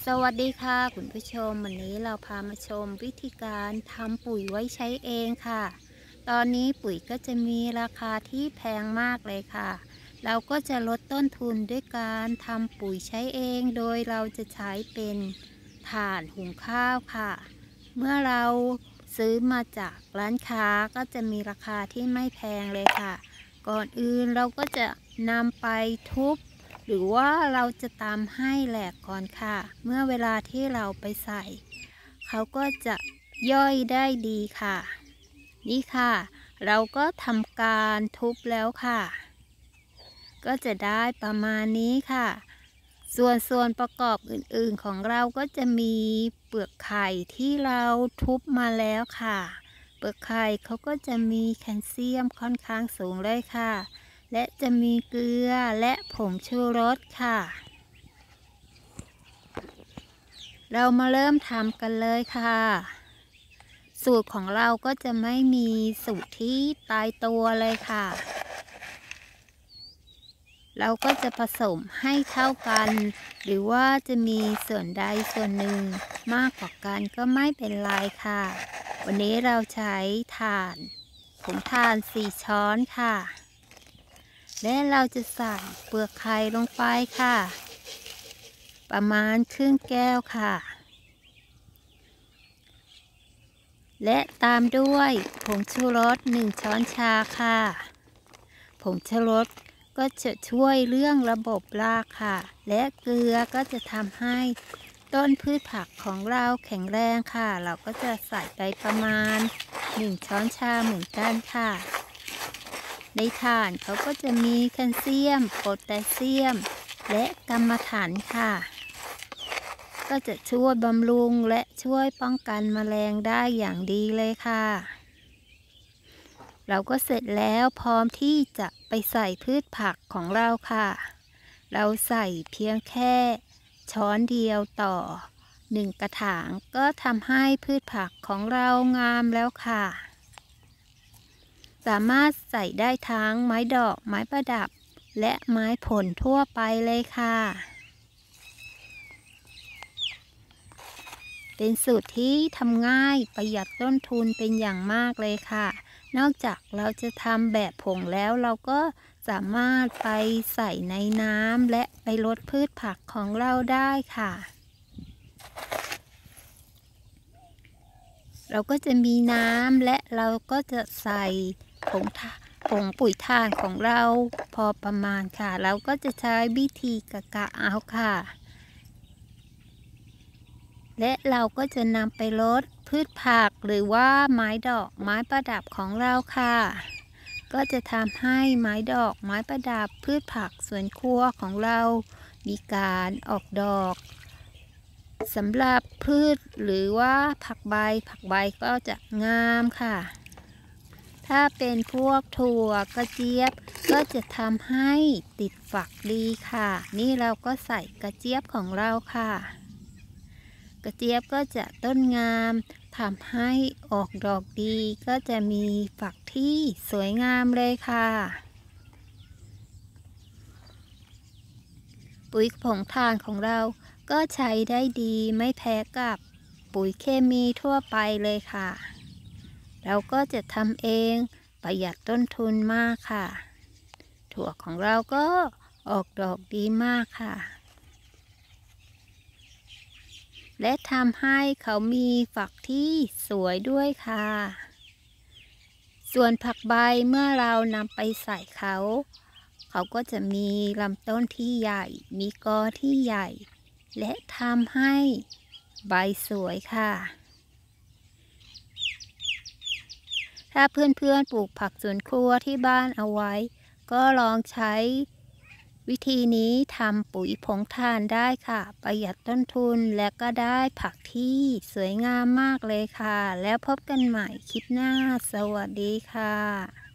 วัสดีค่ะคุณผู้ชมวันนี้เราพามาชมวิธีการทำปุ๋ยไว้ใช้เองค่ะตอนนี้ปุ๋ยก็จะมีราคาที่แพงมากเลยค่ะเราก็จะลดต้นทุนด้วยการทำปุ๋ยใช้เองโดยเราจะใช้เป็นถ่านหุงข้าวค่ะเมื่อเราซื้อมาจากร้านค้าก็จะมีราคาที่ไม่แพงเลยค่ะก่อนอื่นเราก็จะนำไปทุบหรือว่าเราจะตำให้แหลกก่อนค่ะเมื่อเวลาที่เราไปใส่เขาก็จะย่อยได้ดีค่ะนี่ค่ะเราก็ทำการทุบแล้วค่ะก็จะได้ประมาณนี้ค่ะส่วนประกอบอื่นๆของเราก็จะมีเปลือกไข่ที่เราทุบมาแล้วค่ะเปลือกไข่เขาก็จะมีแคลเซียมค่อนข้างสูงเลยค่ะและจะมีเกลือและผงชูรสค่ะเรามาเริ่มทำกันเลยค่ะสูตรของเราก็จะไม่มีสูตรที่ตายตัวเลยค่ะเราก็จะผสมให้เท่ากันหรือว่าจะมีส่วนใดส่วนหนึ่งมากกว่ากันก็ไม่เป็นไรค่ะวันนี้เราใช้ถ่านผงถ่าน4 ช้อนค่ะและเราจะใส่เปลือกไข่ลงไปค่ะประมาณครึ่งแก้วค่ะและตามด้วยผงชูรส1 ช้อนชาค่ะผงชูรสก็จะช่วยเรื่องระบบรากค่ะและเกลือก็จะทำให้ต้นพืชผักของเราแข็งแรงค่ะเราก็จะใส่ไปประมาณ1 ช้อนชาเหมือนกันค่ะในถ่านเขาก็จะมีแคลเซียมโพแทสเซียมและกัมมันถันค่ะก็จะช่วยบำรุงและช่วยป้องกันแมลงได้อย่างดีเลยค่ะเราก็เสร็จแล้วพร้อมที่จะไปใส่พืชผักของเราค่ะเราใส่เพียงแค่ช้อนเดียวต่อ1 กระถางก็ทำให้พืชผักของเรางามแล้วค่ะสามารถใส่ได้ทั้งไม้ดอกไม้ประดับและไม้ผลทั่วไปเลยค่ะเป็นสูตรที่ทำง่ายประหยัดต้นทุนเป็นอย่างมากเลยค่ะนอกจากเราจะทำแบบผงแล้วเราก็สามารถไปใส่ในน้ำและไปลดพืชผักของเราได้ค่ะเราก็จะมีน้ำและเราก็จะใส่ผงปุ๋ยถ่านของเราพอประมาณค่ะเราก็จะใช้วิธีกะเอาค่ะและเราก็จะนำไปลดพืชผักหรือว่าไม้ดอกไม้ประดับของเราค่ะก็จะทำให้ไม้ดอกไม้ประดับพืชผักสวนครัวของเรามีการออกดอกสำหรับพืชหรือว่าผักใบก็จะงามค่ะถ้าเป็นพวกถั่วกระเจี๊ยบก็จะทำให้ติดฝักดีค่ะนี่เราก็ใส่กระเจี๊ยบของเราค่ะกระเจี๊ยบก็จะต้นงามทำให้ออกดอกดีก็จะมีฝักที่สวยงามเลยค่ะปุ๋ยผงถ่านของเราก็ใช้ได้ดีไม่แพ้กับปุ๋ยเคมีทั่วไปเลยค่ะเราก็จะทำเองประหยัดต้นทุนมากค่ะถั่วของเราก็ออกดอกดีมากค่ะและทำให้เขามีฝักที่สวยด้วยค่ะส่วนผักใบเมื่อเรานำไปใส่เขาก็จะมีลำต้นที่ใหญ่มีกอที่ใหญ่และทำให้ใบสวยค่ะถ้าเพื่อนๆปลูกผักสวนครัวที่บ้านเอาไว้ก็ลองใช้วิธีนี้ทำปุ๋ยผงถ่านได้ค่ะประหยัดต้นทุนและก็ได้ผักที่สวยงามมากเลยค่ะแล้วพบกันใหม่คลิปหน้าสวัสดีค่ะ